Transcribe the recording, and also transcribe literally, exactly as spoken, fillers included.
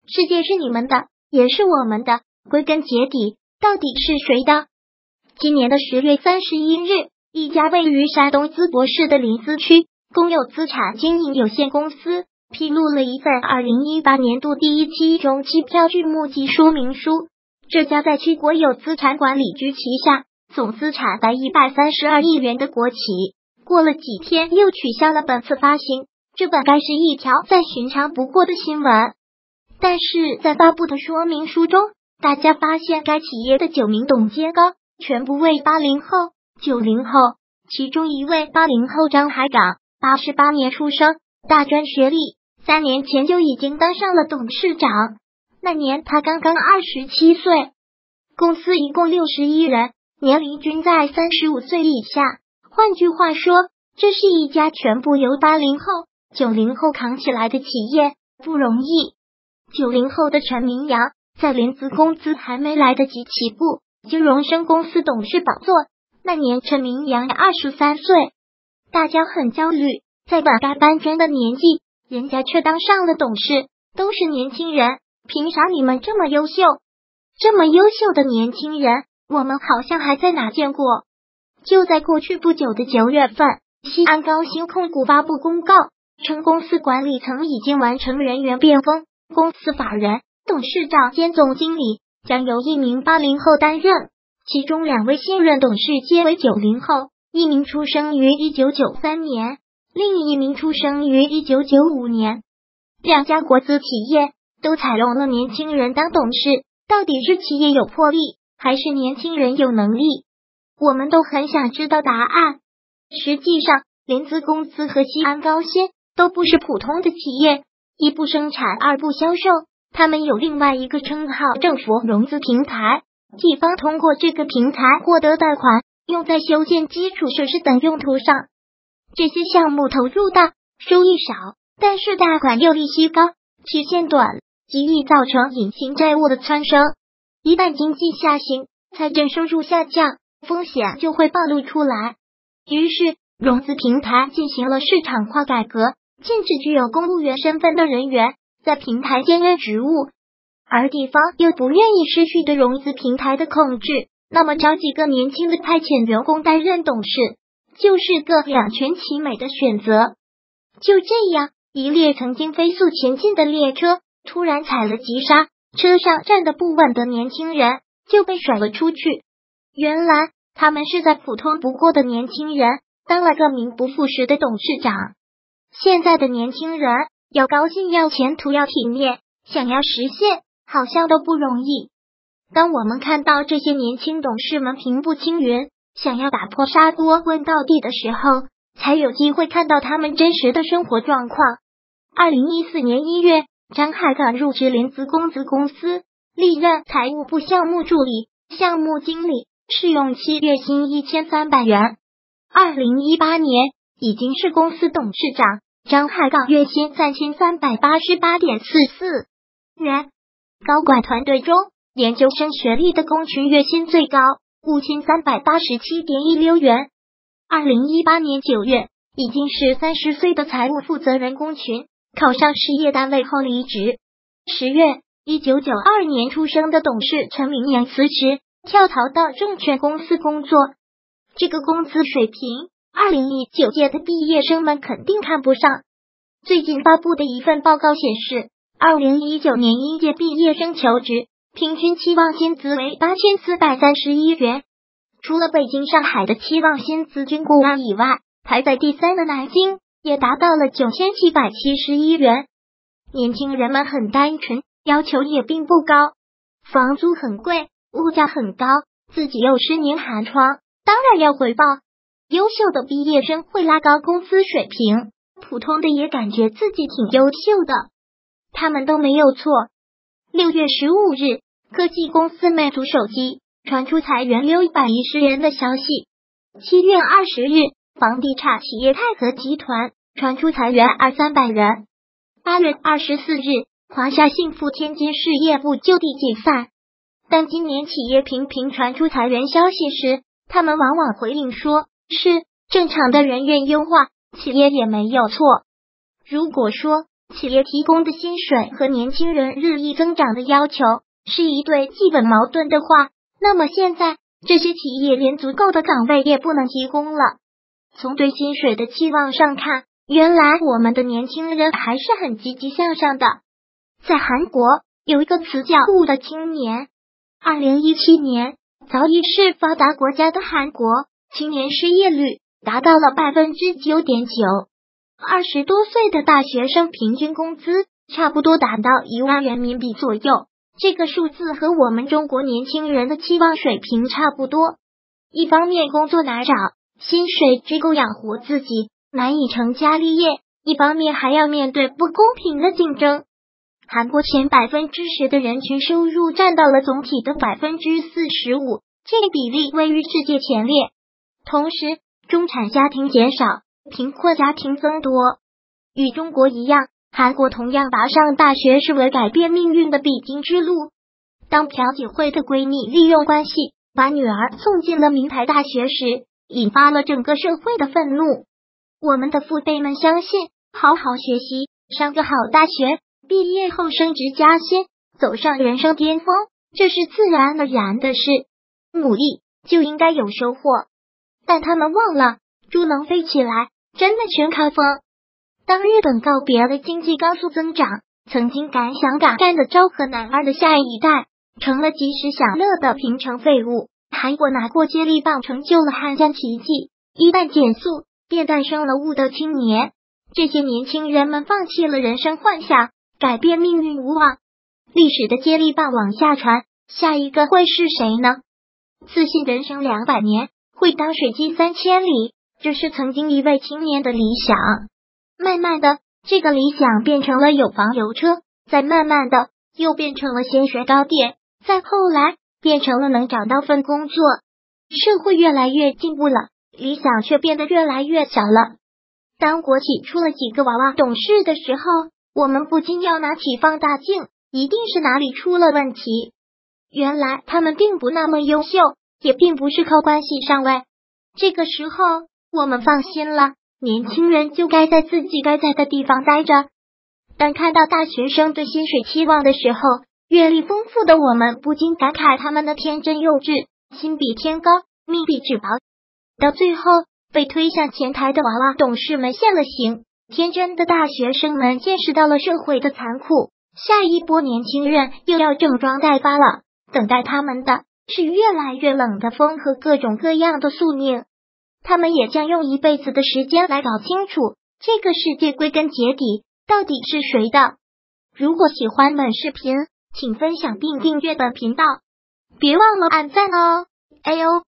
世界是你们的，也是我们的，归根结底，到底是谁的？今年的十月三十一日，一家位于山东淄博市的临淄区公有资产经营有限公司披露了一份二零一八年度第一期中期票据募集说明书。这家在区国有资产管理局旗下，总资产达一百三十二亿元的国企，过了几天又取消了本次发行。这本该是一条再寻常不过的新闻，但是在发布的说明书中，大家发现该企业的九名董监高全部为八零后、九零后，其中一位八零后张海港，八十八年出生，大专学历，三年前就已经当上了董事长，那年他刚刚二十七岁。公司一共六十一人，年龄均在三十五岁以下。换句话说，这是一家全部由八零后、九零后扛起来的企业，不容易。九零后的陈明阳在临淄公司还没来得及起步，就荣升公司董事宝座。那年陈明阳二十三岁，大家很焦虑，在本该颁奖的年纪，人家却当上了董事，都是年轻人，凭啥你们这么优秀？这么优秀的年轻人，我们好像还在哪见过。就在过去不久的九月份，西安高新控股发布公告，称公司管理层已经完成人员变更，公司法人、董事长兼总经理将由一名八零后担任，其中两位现任董事皆为九零后，一名出生于一九九三年，另一名出生于一九九五年。两家国资企业都采用了年轻人当董事，到底是企业有魄力，还是年轻人有能力？我们都很想知道答案。实际上，临淄公司和西安高新都不是普通的企业，一不生产，二不销售，他们有另外一个称号，政府融资平台，地方通过这个平台获得贷款，用在修建基础设施等用途上。这些项目投入大，收益少，但是贷款又利息高，期限短，极易造成隐形债务的蹿升。一旦经济下行，财政收入下降，风险就会暴露出来。于是，融资平台进行了市场化改革，禁止具有公务员身份的人员在平台兼任职务，而地方又不愿意失去对融资平台的控制，那么找几个年轻的派遣员工担任董事，就是个两全其美的选择。就这样，一列曾经飞速前进的列车突然踩了急刹，车上站得不稳的年轻人就被甩了出去。原来他们是在普通不过的年轻人当了个名不副实的董事长。现在的年轻人要高兴，要前途，要体面，想要实现好像都不容易。当我们看到这些年轻董事们平步青云，想要打破砂锅问到底的时候，才有机会看到他们真实的生活状况。二零一四年一月，张海港入职临淄公资公司，历任财务部项目助理、项目经理，试用期月薪一千三百元。二零一八年已经是公司董事长，张海港月薪三千三百八十八点四四元。高管团队中，研究生学历的龚群月薪最高，五千三百八十七点一六元。二零一八年九月，已经是三十岁的财务负责人龚群考上事业单位后离职。十月，一九九二年出生的董事陈明阳辞职，跳槽到证券公司工作。这个工资水平，二零一九届的毕业生们肯定看不上。最近发布的一份报告显示，二零一九年应届毕业生求职平均期望薪资为八千四百三十一元。除了北京、上海的期望薪资均过万以外，排在第三的南京也达到了九千七百七十一元。年轻人们很单纯，要求也并不高，房租很贵，物价很高，自己又是年寒窗，当然要回报。优秀的毕业生会拉高工资水平，普通的也感觉自己挺优秀的，他们都没有错。六月十五日，科技公司魅族手机传出裁员六百一十人的消息。七月二十日，房地产企业泰禾集团传出裁员二三百人。八月二十四日，华夏幸福天津市业部就地解散。当今年企业频频传出裁员消息时，他们往往回应说是正常的人员优化，企业也没有错。如果说企业提供的薪水和年轻人日益增长的要求是一对基本矛盾的话，那么现在这些企业连足够的岗位也不能提供了。从对薪水的期望上看，原来我们的年轻人还是很积极向上的。在韩国有一个词叫“物的青年”。二零一七年，早已是发达国家的韩国，青年失业率达到了 百分之九点九。二十多岁的大学生平均工资差不多达到一万人民币左右，这个数字和我们中国年轻人的期望水平差不多。一方面工作难找，薪水只够养活自己，难以成家立业；一方面还要面对不公平的竞争。韩国前 百分之十 的人群收入占到了总体的 百分之四十五， 这个比例位于世界前列。同时，中产家庭减少，贫困家庭增多。与中国一样，韩国同样把上大学视为改变命运的必经之路。当朴槿惠的闺蜜利用关系把女儿送进了名牌大学时，引发了整个社会的愤怒。我们的父辈们相信，好好学习，上个好大学，毕业后升职加薪，走上人生巅峰，这是自然而然的事，努力就应该有收获。但他们忘了，猪能飞起来，真的全靠风。当日本告别了经济高速增长，曾经敢想敢干的昭和男儿的下一代，成了及时享乐的平成废物。韩国拿过接力棒，成就了汉江奇迹，一旦减速，便诞生了物的青年。这些年轻人们放弃了人生幻想，改变命运无望。历史的接力棒往下传，下一个会是谁呢？自信人生两百年，会当水击三千里，这是曾经一位青年的理想。慢慢的，这个理想变成了有房有车，再慢慢的又变成了先学高点，再后来变成了能找到份工作。社会越来越进步了，理想却变得越来越小了。当国企出了几个娃娃懂事的时候，我们不禁要拿起放大镜，一定是哪里出了问题。原来他们并不那么优秀，也并不是靠关系上位。这个时候我们放心了，年轻人就该在自己该在的地方待着。当看到大学生对薪水期望的时候，阅历丰富的我们不禁感慨他们的天真幼稚，心比天高，命比纸薄。到最后，被推向前台的娃娃董事们现了形，天真的大学生们见识到了社会的残酷。下一波年轻人又要整装待发了，等待他们的是越来越冷的风和各种各样的宿命。他们也将用一辈子的时间来搞清楚，这个世界归根结底到底是谁的。如果喜欢本视频，请分享并订阅本频道，别忘了按赞哦。哎呦